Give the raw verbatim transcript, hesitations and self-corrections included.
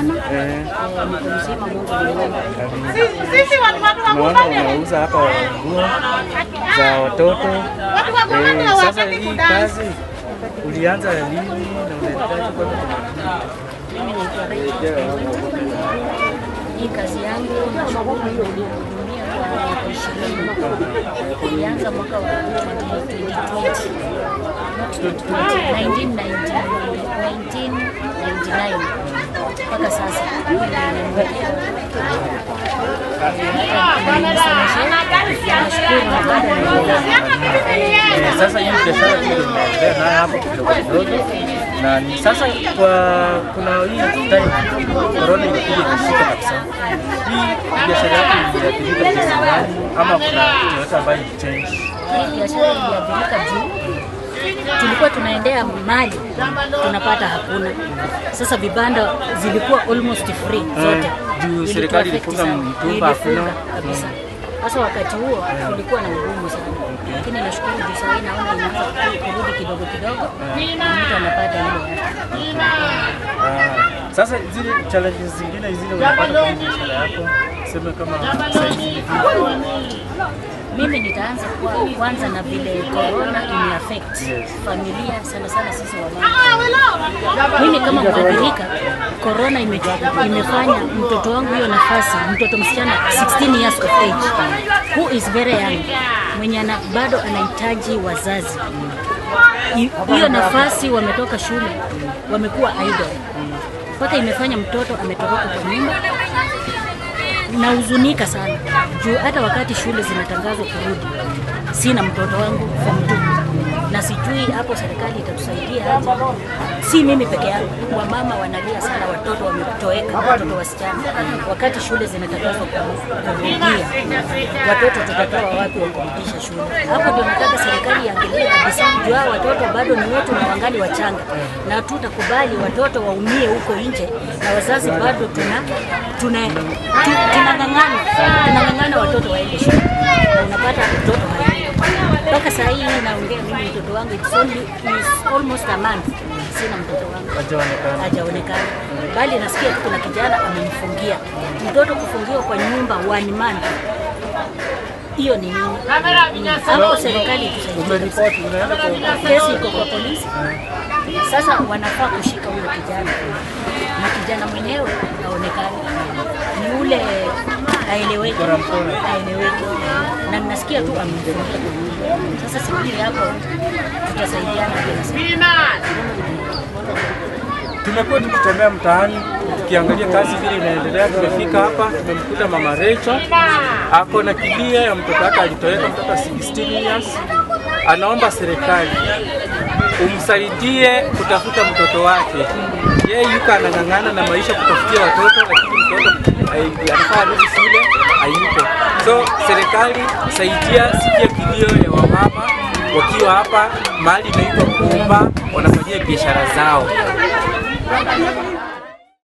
sana. Eh. Niko mzima, Mungu ni mwema. Sisi watu watu wa unauza hapa nguo za watoto. Eh, sasa hii kazi ulianza lini na unaendelea kwa Mimi naitwa Rachel. Hii kazi yangu nashukuru Mungu nilihudumia kwa miaka ishirini. Nilianza mwaka wa twenty twenty, nineteen ninety-nine mpaka sasa. Sasa hii biashara tunaendelea nayo hapo kidogo kidogo, na sasa kwa kuna hii time corona ilikuja kushika kabisa. Hii biashara yako iliathirika kiasi gani, ama kuna kitu yote ambayo ilichange? Hii biashara iliathirika juu tulikuwa tunaendea mali tunapata hakuna. Sasa vibanda zilikuwa almost free zote. Juu serikali ilifunga mtumba hakuna kabisa. Sasa wakati huo tulikuwa na ugumu sana. Lakini nashukuru juu sasa naona inaanza kurudi kidogo kidogo. Mtu anapata ile. Ah, sasa zile challenges zingine zile unapata kwa biashara yako, sema kama saizi mimi nitaanza kwa kwanza na vile corona imeaffect yes. familia sana sana sisi wamama. Mimi kama mwadhirika, corona ime, imefanya mtoto wangu hiyo nafasi, mtoto msichana sixteen years of age who is very young, mwenye ana, bado anahitaji wazazi. Hiyo nafasi wametoka shule, wamekuwa idle. Mpaka imefanya mtoto ametoroka kwa nyumba. Na huzunika sana juu hata wakati shule zinatangazwa kurudi sina mtoto wangu form two, na sijui hapo serikali itatusaidia aje. Si mimi peke yangu, wamama wanalia sana, watoto wametoweka, watoto wasichana. Wakati shule zinatangazwa kurudia, watoto tutatoa wapi wa kurudisha shule? Hapo ndio nataka serikali iangalie kabisa, juu hao watoto bado ni wetu na wangali wachanga, na tutakubali watoto waumie huko nje na wazazi bado tuna tuna tunang'ang'ana tunang'ang'ana watoto waende shule, na unapata mtoto haendi. Mpaka saa hii naongea mimi, mtoto wangu it's only is almost a month, sina mtoto wangu hajaonekana hajaonekana, bali nasikia tu kuna kijana amemfungia mtoto. Kufungiwa kwa nyumba one month, hiyo ni nini? Hapo serikali itusaidie. Kesi iko kwa polisi. Sasa wanafaa kushika huyo kijana, na kijana mwenyewe aonekane ni ule aeleweke, aeleweke, na nasikia tu amemfungia. Sasa sijui hapo tutasaidiana tena. Tumekuwa tukitembea mtaani tukiangalia kazi vile inaendelea. Tumefika hapa, tumemkuta mama Rachel ako na kilia ya mtoto wake alitoweka, mtoto sixteen years. Anaomba serikali umsaidie kutafuta mtoto wake. Yeye yuko anang'ang'ana na maisha kutafutia watoto, lakini mtoto anafaa rudi shule hayupo. So serikali saidia, sikia kilio ya wamama wakiwa hapa mahali inaitwa Kuumba, wanafanyia biashara zao.